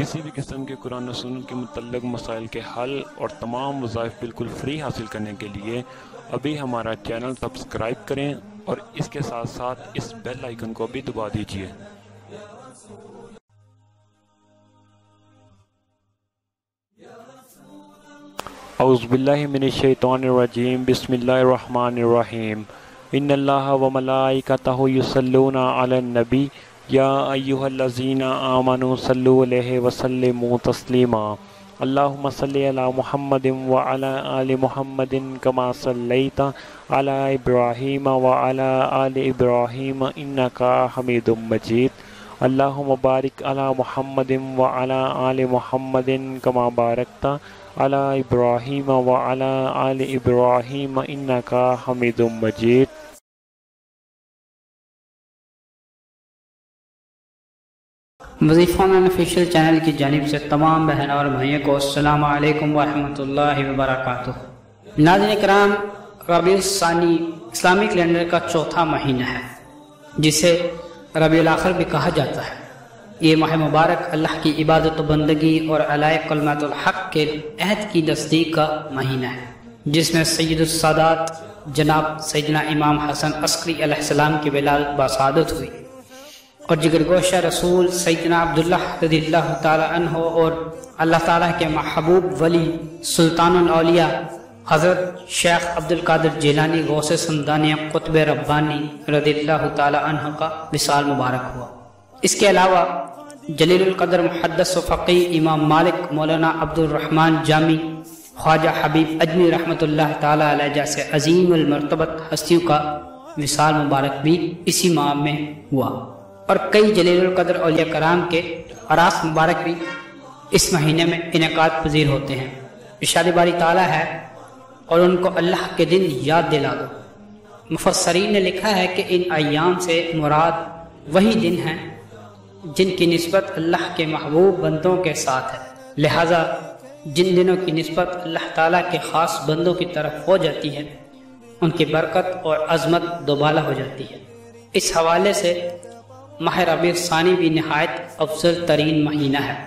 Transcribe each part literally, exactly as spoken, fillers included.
کسی بھی قسم کے قرآن و سنت کے متعلق مسائل کے حل اور تمام وظائف بالکل فری حاصل کرنے کے لیے ابھی ہمارا چینل سبسکرائب کریں اور اس کے ساتھ ساتھ اس بیل آئیکن کو بھی دبا دیجیے۔ اعوذ باللہ من الشیطان الرجیم، بسم اللہ الرحمن الرحیم۔ ان اللہ و ملائکتہ یصلون علی النبی یا ایہا الذین آمنوا صلوا علیہ وسلموا تسلیما۔ اللہم صلی علی محمد وعلی آل محمد کما صلیت علی ابراہیم وعلی آل ابراہیم انکا حمید مجید۔ اللہم بارک علی محمد وعلی آل محمد کما بارکت علی ابراہیم وعلی آل ابراہیم انکا حمید مجید۔ وظیفہ مین آفیشیل چینل کی جانب سے تمام بہن اور بھائیوں کو السلام علیکم ورحمۃ اللہ وبرکاتہ۔ ناظرین کرام، ربیع الثانی اسلامی کیلنڈر کا چوتھا مہینہ ہے جسے ربیع الاخر بھی کہا جاتا ہے۔ یہ ماہ مبارک اللہ کی عبادت و بندگی اور علائے کلمات الحق کے عہد کی تصدیق کا مہینہ ہے، جس میں سید السادات جناب سیدنا امام حسن عسکری علیہ السلام کی ولادت بسعادت ہوئی، اور جگر گوشہ رسول سیدنا عبداللہ رضی اللہ تعالی عنہ اور اللہ تعالیٰ کے محبوب ولی سلطان الاولیاء حضرت شیخ عبد القادر جیلانی غوث سمدانی قطب ربانی رضی اللہ تعالی عنہ کا وصال مبارک ہوا۔ اس کے علاوہ جلیل القدر محدث و فقیہ امام مالک مولانا عبد الرحمن جامی خواجہ حبیب اجمی رحمۃ اللہ تعالی علیہ جیسے عظیم المرتبت ہستیوں کا وصال مبارک بھی اسی ماہ میں ہوا، اور کئی جلیل القدر اولیاء کرام کے اعراس مبارک بھی اس مہینے میں انعقاد پذیر ہوتے ہیں۔ ارشاد باری تعالیٰ ہے، اور ان کو اللہ کے دن یاد دلا دو۔ مفسرین نے لکھا ہے کہ ان ایام سے مراد وہی دن ہیں جن کی نسبت اللہ کے محبوب بندوں کے ساتھ ہے، لہٰذا جن دنوں کی نسبت اللہ تعالیٰ کے خاص بندوں کی طرف ہو جاتی ہے ان کی برکت اور عظمت دوبالا ہو جاتی ہے۔ اس حوالے سے ماہ ربیع الثانی بھی نہایت افضل ترین مہینہ ہے،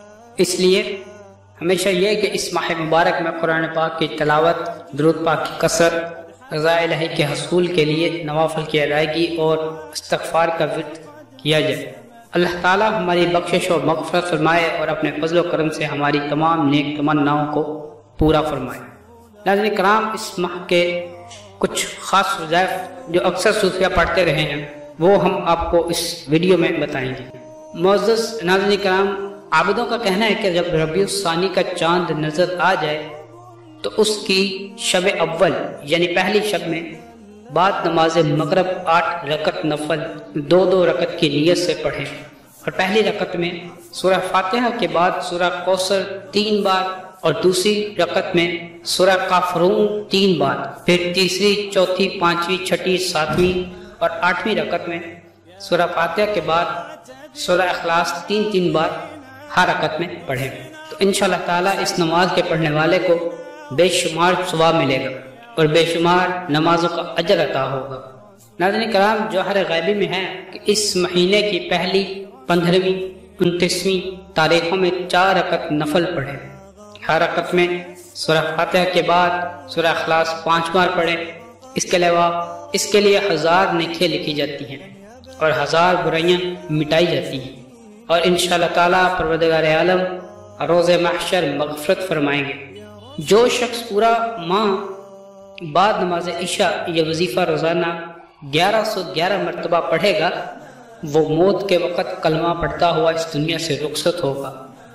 اس لیے ہمیشہ یہ کہ اس ماہ مبارک میں قرآن پاک کی تلاوت، درود پاک کی کثرت، رضا الہی کے حصول کے لیے نوافل کی ادائیگی اور استغفار کا ورد کیا جائے۔ اللہ تعالیٰ ہماری بخشش و مغفرت فرمائے اور اپنے فضل و کرم سے ہماری تمام نیک تمناؤں کو پورا فرمائے۔ ناظرین کرام، اس ماہ کے کچھ خاص وظائف جو اکثر صوفیہ پڑھتے رہے ہیں وہ ہم آپ کو اس ویڈیو میں بتائیں گے۔ معزز ناظرین کرام، عابدوں کا کہنا ہے کہ جب ربیع الثانی کا چاند نظر آ جائے تو اس کی شب اول یعنی پہلی شب میں بعد نماز مغرب آٹھ رکعت نفل دو دو رکعت کی نیت سے پڑھیں، اور پہلی رکعت میں سورہ فاتحہ کے بعد سورہ کوثر تین بار، اور دوسری رکعت میں سورہ کافرون تین بار، پھر تیسری، چوتھی، پانچویں، چھٹی، ساتویں اور آٹھویں رکعت میں سورہ فاتحہ کے بعد سورہ اخلاص تین تین بار ہر رکعت میں پڑھیں، تو انشاءاللہ تعالیٰ اس نماز کے پڑھنے والے کو بے شمار ثواب ملے گا اور بے شمار نمازوں کا اجر عطا ہوگا۔ ناظرین کرام، جوہر غیبی میں ہے کہ اس مہینے کی پہلی، پندرہویں، انتیسویں تاریخوں میں چار رکعت نفل پڑھیں، ہر رکعت میں سورہ فاتحہ کے بعد سورہ اخلاص پانچ بار پڑھیں۔ اس کے علاوہ اس کے لیے ہزار نیکیاں لکھی جاتی ہیں اور ہزار برائیاں مٹائی جاتی ہیں، اور انشاءاللہ تعالیٰ پروردگار عالم روز محشر مغفرت فرمائیں گے۔ جو شخص پورا ماہ بعد نماز عشاء یہ وظیفہ روزانہ گیارہ سو گیارہ مرتبہ پڑھے گا وہ موت کے وقت کلمہ پڑھتا ہوا اس دنیا سے رخصت ہوگا۔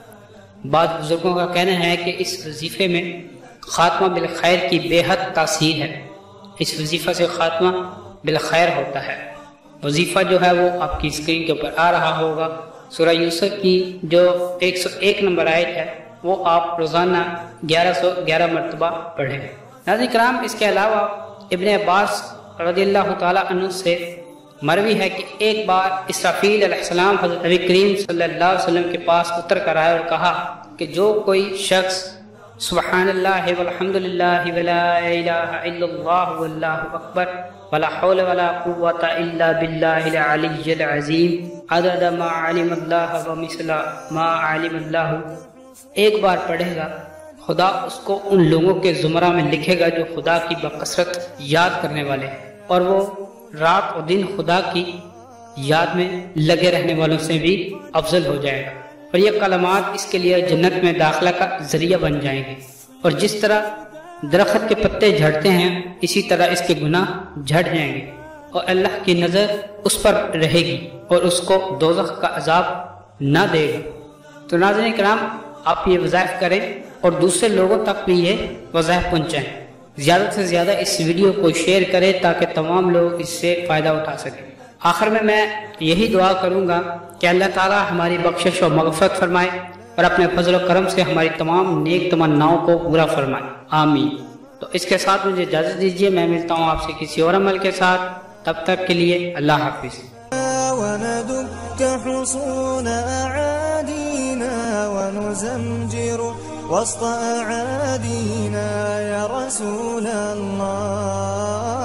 بعض بزرگوں کا کہنا ہے کہ اس وظیفے میں خاتمہ بالخیر کی بے حد تاثیر ہے، اس وظیفہ سے خاتمہ بالخیر ہوتا ہے۔ وظیفہ جو ہے وہ آپ کی اسکرین کے اوپر آ رہا ہوگا، سورہ یوسف کی جو ایک سو ایک نمبر آیت ہے وہ آپ روزانہ گیارہ سو گیارہ مرتبہ پڑھیں۔ ناظرین کرام، اس کے علاوہ ابن عباس رضی اللہ تعالیٰ عنہ سے مروی ہے کہ ایک بار اسرافیل علیہ السلام حضرت نبی کریم صلی اللہ علیہ وسلم کے پاس اتر کر آئے اور کہا کہ جو کوئی شخص سبحان اللہ والحمد للہ ولا الہ الا اللہ واللہ اکبر ولا حول ولا قوة إلا بالله العلي العظیم عدد ما علم اللہ ومثل ما علم اللہ ایک بار پڑھے گا خدا اس کو ان لوگوں کے زمرہ میں لکھے گا جو خدا کی بکثرت یاد کرنے والے ہیں، اور وہ رات و دن خدا کی یاد میں لگے رہنے والوں سے بھی افضل ہو جائے گا، اور یہ کلمات اس کے لیے جنت میں داخلہ کا ذریعہ بن جائیں گے۔ اور جس طرح درخت کے پتے جھڑتے ہیں اسی طرح اس کے گناہ جھڑ جائیں گے، اور اللہ کی نظر اس پر رہے گی اور اس کو دوزخ کا عذاب نہ دے گا۔ تو ناظرین کرام، آپ یہ وظائف کریں اور دوسرے لوگوں تک بھی یہ وظائف پہنچائیں، زیادہ سے زیادہ اس ویڈیو کو شیئر کریں تاکہ تمام لوگ اس سے فائدہ اٹھا سکیں۔ آخر میں میں یہی دعا کروں گا کہ اللہ تعالی ہماری بخشش و مغفرت فرمائے اور اپنے فضل و کرم سے ہماری تمام نیک تمناؤں کو پورا فرمائے، آمین۔ تو اس کے ساتھ مجھے اجازت دیجیے، میں ملتا ہوں آپ سے کسی اور عمل کے ساتھ، تب تک کے لیے اللہ حافظ۔ وندك حصون أعادينا ونزمجر وسط أعادينا يا رسول الله